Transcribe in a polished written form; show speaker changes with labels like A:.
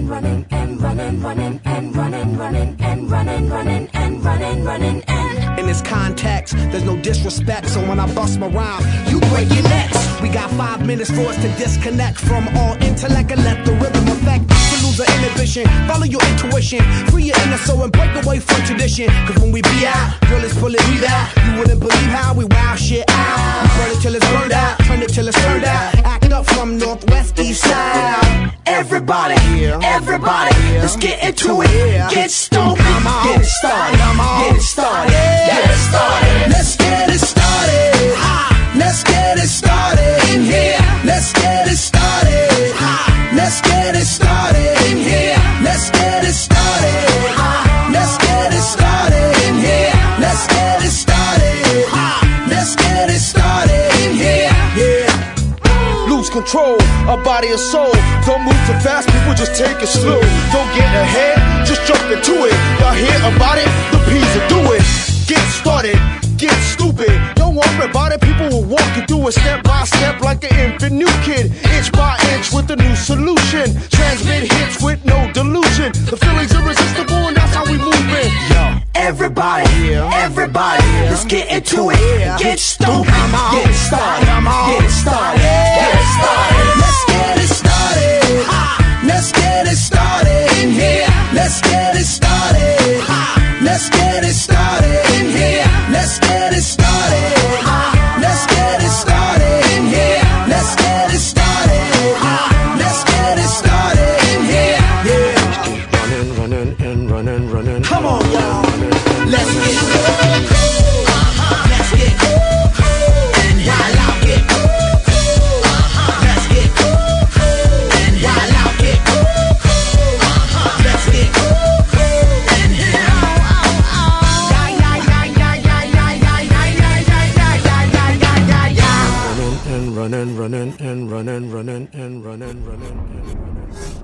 A: running, running, and running, running, and running, running, and running, running, and running, running, and.
B: In this context, there's no disrespect, so when I bust my rhyme, you break your necks. We got 5 minutes for us to disconnect from all intellect and let the rhythm affect. To lose the inhibition, follow your intuition, free your inner soul and break away from tradition. Cause when we be out, girl, it's pulling me out. You wouldn't believe how we wow shit out. We burn it till it's burned out, turn it till it's turned out. Act up from northwest, east side.
A: Everybody, everybody, let's get into it. Get stupid, get it started, get it started, get it started. Let's get it started. Let's get it started in here. Let's get it started. Let's get it started in here. Let's get it started. Let's get it started in here. Let's get it started. Let's get it started in here.
C: Yeah. Lose control of body and soul. Don't move too fast, people just take it slow. Don't get ahead, just jump into it. Y'all hear about it? The P's will do it. Get started, get stupid. Don't worry about it, people will walk you through it step by step like an infant new kid. Inch by inch with a new solution. Transmit hits with no delusion. The feeling's irresistible and that's how we move it. Yo.
A: Everybody, everybody, let's get into it. Get stupid, get it started, get it started, get it started. Let's get it started. Let's get it started in here. Let's get it started. Let's get it started in here. Let's get it started. Let's get it started in here. Let's get it started. Let's get it started in here. Yeah.
B: Running, running, and running, running.
A: Come on, y'all. Let's get cool. Let's get cool. And while I get cool. Let's get cool. And while I get cool. Let's get cool. And
B: running, running, and running, running, and running, running, and running.